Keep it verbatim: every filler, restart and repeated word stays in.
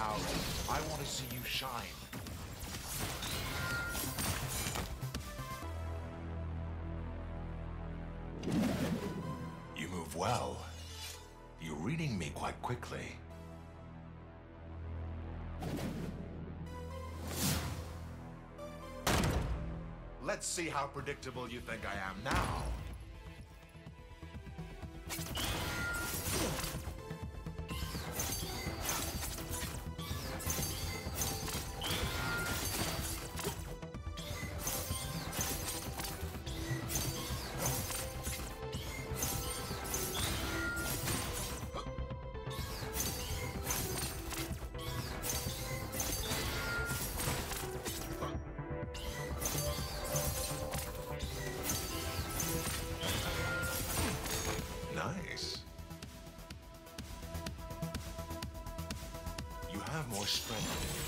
out. I want to see you shine. You move well. You're reading me quite quickly. Let's see how predictable you think I am now. Nice. You have more strength than you